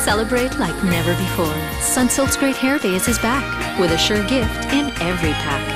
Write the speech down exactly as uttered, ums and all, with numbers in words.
Celebrate like never before. Sunsilk's Great Hair Day is back with a sure gift in every pack.